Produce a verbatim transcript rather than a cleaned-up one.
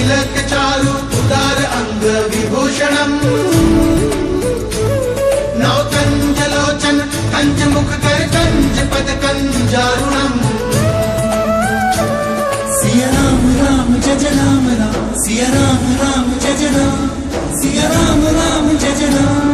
तिलक चारु उदार अंग विभूषणम् नव कंजलोचन कंज मुख कर कंज पद कंजारुणम्। सिया राम राम जय जय राम राम, सिया राम राम जय जय राम, सिया राम राम जय जय राम।